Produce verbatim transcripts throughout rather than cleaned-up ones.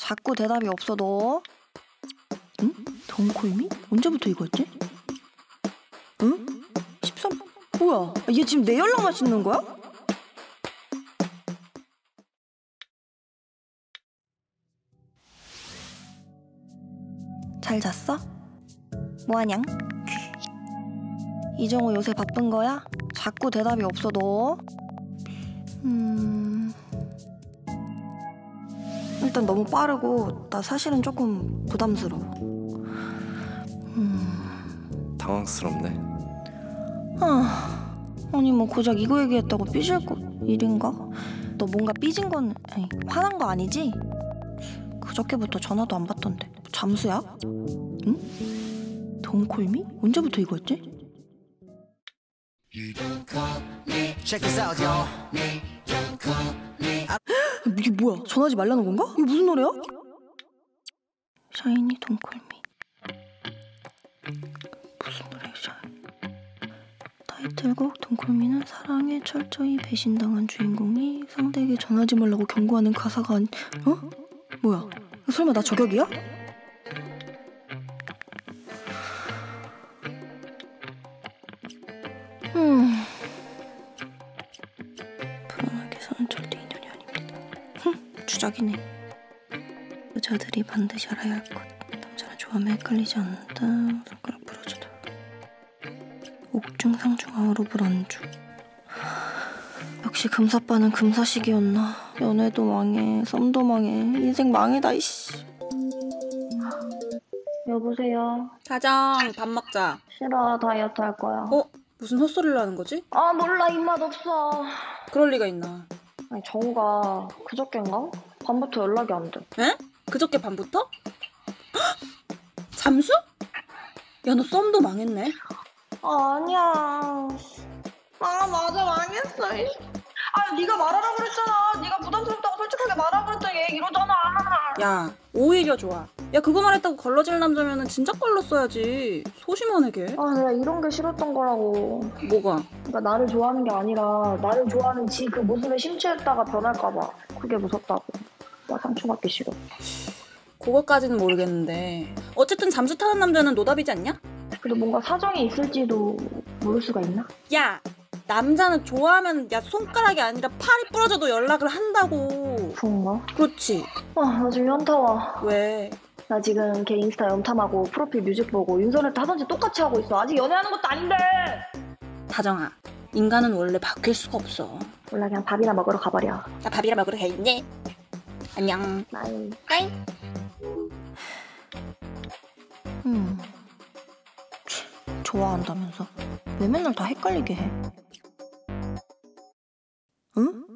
자꾸 대답이 없어 너. 응? 덩콜미? 언제부터 이거였지? 응? 십삼... 뭐야? 얘 지금 내 연락만 씹는 거야? 잘 잤어? 뭐하냥? 이정우 요새 바쁜 거야? 자꾸 대답이 없어 너. 음... 일단 너무 빠르고 나 사실은 조금 부담스러워. 음... 당황스럽네. 아... 아니 뭐 고작 이거 얘기했다고 삐질 거 일인가? 너 뭔가 삐진 건 아니 화난 거 아니지? 그저께부터 전화도 안 받던데 잠수야? 응? 덩콜미? 언제부터 이거였지? 이게 뭐야? 전화하지 말라는 건가? 이게 무슨 노래야? 샤이니 덩콜미. 무슨 노래야 샤이니? 타이틀곡 덩콜미는 사랑에 철저히 배신당한 주인공이 상대에게 전하지 말라고 경고하는 가사가 아니... 어? 뭐야? 설마 나 저격이야? 음... 불안하게 사는 절대 인연이 아닙니다. 흠, 주작이네. 여자들이 반드시 알아야 할 것. 남자는 좋아하면 헷갈리지 않는다. 손가락 부러져도. 옥중 상중하로 불안주. 역시 금사빠는 금사식이었나. 연애도 망해, 썸도 망해, 인생 망해다 이씨. 여보세요. 사장, 밥 먹자. 싫어, 다이어트 할 거야. 어? 무슨 헛소리를 하는 거지? 아 몰라, 입맛 없어. 그럴 리가 있나. 아니 정우가 그저께인가? 밤부터 연락이 안 돼. 에? 그저께 밤부터? 헉! 잠수? 야, 너 썸도 망했네. 아, 아니야. 아 맞아, 망했어. 아 네가 말하라고 그랬잖아. 네가 부담스럽다고 솔직하게 말하라고 그랬더니 얘 이러잖아. 야, 오히려 좋아. 야, 그거 말했다고 걸러질 남자면은 진작 걸렀어야지. 소심하네 걔. 아 내가 이런 게 싫었던 거라고. 뭐가? 그러니까 나를 좋아하는 게 아니라 나를 좋아하는 지 그 모습에 심취했다가 변할까 봐. 그게 무섭다고. 나 상처받기 싫어. 그것까지는 모르겠는데 어쨌든 잠수 타는 남자는 노답이지 않냐? 그래도 뭔가 사정이 있을지도 모를 수가 있나? 야, 남자는 좋아하면 야 손가락이 아니라 팔이 부러져도 연락을 한다고. 그런가? 그렇지. 아 나 지금 현타 와. 왜? 나 지금 걔 인스타 염탐하고 프로필 뮤직 보고 인터넷 하던지 똑같이 하고 있어. 아직 연애하는 것도 아닌데. 다정아, 인간은 원래 바뀔 수가 없어. 몰라, 그냥 밥이나 먹으러 가버려. 나 밥이나 먹으러 가야겠네. 안녕. 나이. 빠이. 음. 좋아한다면서 왜 맨날 다 헷갈리게 해? 응?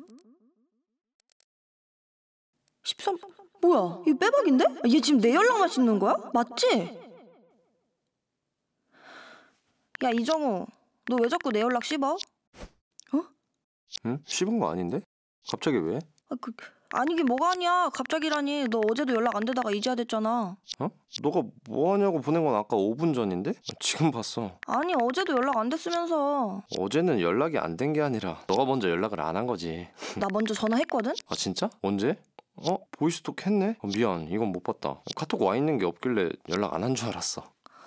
십삼... 뭐야? 이거 빼박인데? 얘 지금 내 연락만 씹는 거야? 맞지? 야 이정우, 너 왜 자꾸 내 연락 씹어? 어? 응? 씹은 거 아닌데? 갑자기 왜? 아, 그, 아니긴 뭐가 아니야. 갑자기라니. 너 어제도 연락 안 되다가 이제야 됐잖아. 어? 너가 뭐 하냐고 보낸 건 아까 오 분 전인데? 지금 봤어. 아니 어제도 연락 안 됐으면서. 어제는 연락이 안 된 게 아니라 너가 먼저 연락을 안 한 거지. 나 먼저 전화했거든? 아 진짜? 언제? 어? 보이스톡 했네? 어, 미안, 이건 못 봤다. 카톡 와 있는 게 없길래 연락 안 한 줄 알았어.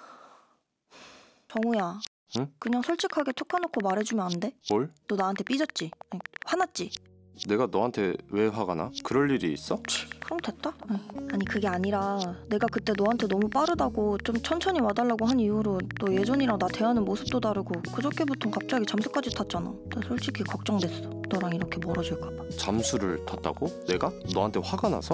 정우야. 응? 그냥 솔직하게 툭 까놓고 말해주면 안 돼? 뭘? 너 나한테 삐졌지? 아니, 화났지? 내가 너한테 왜 화가 나? 그럴 일이 있어? 그럼 됐다. 아니 그게 아니라 내가 그때 너한테 너무 빠르다고 좀 천천히 와달라고 한 이후로 너 예전이랑 나 대하는 모습도 다르고 그저께부터 갑자기 잠수까지 탔잖아. 나 솔직히 걱정됐어. 너랑 이렇게 멀어질까 봐. 잠수를 탔다고? 내가? 너한테 화가 나서?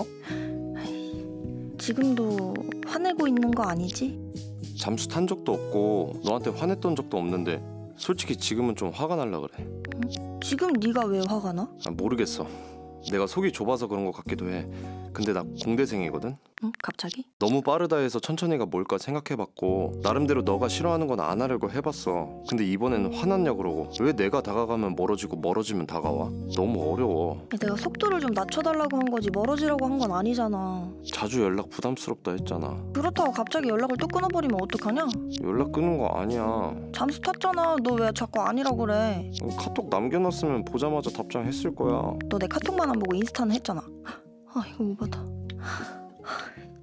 지금도 화내고 있는 거 아니지? 잠수 탄 적도 없고 너한테 화냈던 적도 없는데 솔직히 지금은 좀 화가 날라 그래. 응? 지금 네가 왜 화가 나? 아, 모르겠어. 내가 속이 좁아서 그런 것 같기도 해. 근데 나 공대생이거든? 응? 갑자기? 너무 빠르다 해서 천천히가 뭘까 생각해봤고 나름대로 너가 싫어하는 건 안 하려고 해봤어. 근데 이번에는 화났냐 그러고 왜 내가 다가가면 멀어지고 멀어지면 다가와? 너무 어려워. 내가 속도를 좀 낮춰달라고 한 거지 멀어지라고 한 건 아니잖아. 자주 연락 부담스럽다 했잖아. 그렇다고 갑자기 연락을 또 끊어버리면 어떡하냐? 연락 끊은 거 아니야. 잠수 탔잖아. 너 왜 자꾸 아니라고 그래? 카톡 남겨놨으면 보자마자 답장했을 거야. 너 내 카톡만 안 보고 인스타는 했잖아. 아 이거 오바다.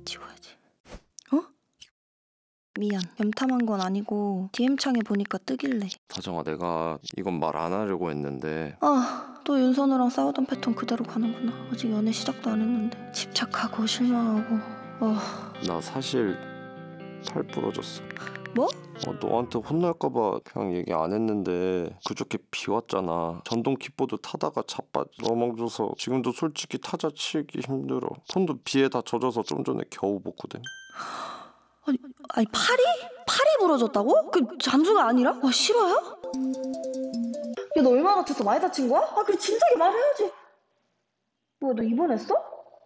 지워야지. 어? 미안. 염탐한 건 아니고 디엠창에 보니까 뜨길래. 다정아, 내가 이건 말 안 하려고 했는데 아, 또 윤선우랑 싸우던 패턴 그대로 가는구나. 아직 연애 시작도 안 했는데. 집착하고 실망하고. 어... 나 사실 팔 부러졌어. 뭐? 어, 너한테 혼날까봐 그냥 얘기 안 했는데 그저께 비 왔잖아. 전동 킥보드 타다가 자빠져 넘어져서 지금도 솔직히 타자 치기 힘들어. 손도 비에 다 젖어서 좀 전에 겨우 벗거든. 아니, 아니 팔이? 팔이 부러졌다고? 그 잠수가 아니라? 와 실화야? 야 너 얼마나 다쳤어? 많이 다친 거야? 아 그래 진작에 말해야지. 뭐야 너 입원했어?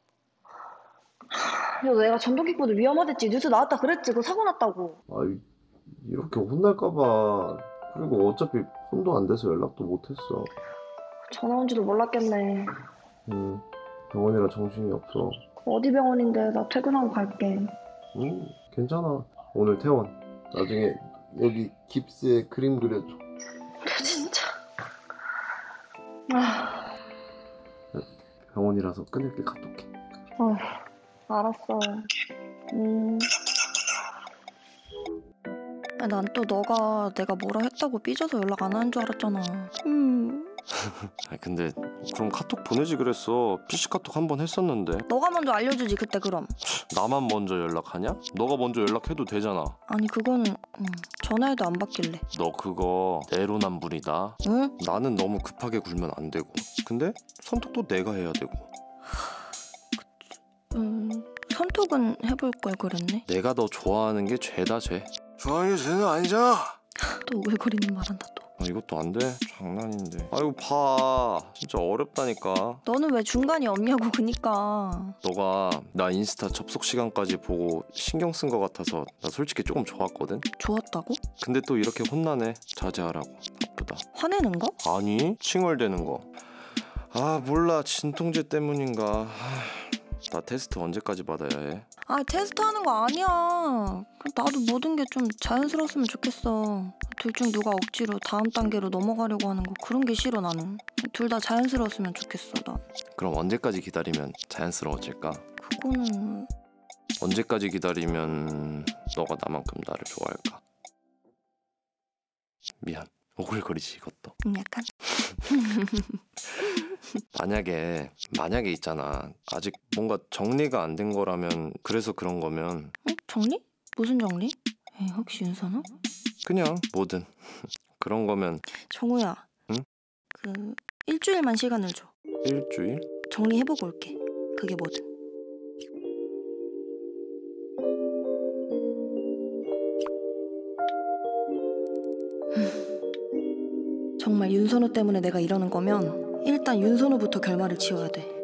야 내가 전동킥보드 위험하댔지. 뉴스 나왔다 그랬지. 그거 사고 났다고. 아이, 이렇게 혼날까봐. 그리고 어차피 폰도 안 돼서 연락도 못했어. 전화 온지도 몰랐겠네. 응, 병원이라 정신이 없어. 어디 병원인데? 나 퇴근하고 갈게. 응, 괜찮아. 오늘 퇴원. 나중에 여기 깁스에 그림 그려줘. 너 진짜. 아, 병원이라서 끊을게. 카톡해. 어, 알았어. 음. 난 또 너가 내가 뭐라 했다고 삐져서 연락 안 하는 줄 알았잖아. 음. 아 근데 그럼 카톡 보내지 그랬어. 피씨 카톡 한 번 했었는데. 너가 먼저 알려주지 그때 그럼. 나만 먼저 연락하냐? 너가 먼저 연락해도 되잖아. 아니 그거는 음, 전화해도 안 받길래. 너 그거 내로남불이다. 응? 나는 너무 급하게 굴면 안 되고. 근데 선택도 내가 해야 되고. 음, 선톡은 해볼 걸 그랬네. 내가 너 좋아하는 게 죄다 죄. 좋아하는 게 죄는 아니잖아. 또 오글거리는 말한다 또. 아, 이것도 안 돼? 장난인데. 아이고 봐. 진짜 어렵다니까. 너는 왜 중간이 없냐고 그니까. 너가 나 인스타 접속 시간까지 보고 신경 쓴 거 같아서 나 솔직히 조금 좋았거든? 좋았다고? 근데 또 이렇게 혼나네. 자제하라고. 나쁘다. 화내는 거? 아니, 칭얼대는 거. 아 몰라. 진통제 때문인가. 하, 나 테스트 언제까지 받아야 해? 아 테스트 하는 거 아니야. 나도 모든 게 좀 자연스러웠으면 좋겠어. 둘 중 누가 억지로 다음 단계로 넘어가려고 하는 거 그런 게 싫어 나는. 둘 다 자연스러웠으면 좋겠어 난. 그럼 언제까지 기다리면 자연스러워질까? 그거는 언제까지 기다리면 너가 나만큼 나를 좋아할까? 미안. 오글거리지 이것도. 음, 약간. 만약에 만약에 있잖아. 아직 뭔가 정리가 안 된 거라면 그래서 그런 거면 응? 정리? 무슨 정리? 에이, 혹시 윤선우? 그냥 뭐든 그런 거면 정우야. 응? 그 일주일만 시간을 줘. 일주일? 정리해보고 올게. 그게 뭐든. 정말 윤선우 때문에 내가 이러는 거면 일단 윤선우부터 결말을 지어야 돼.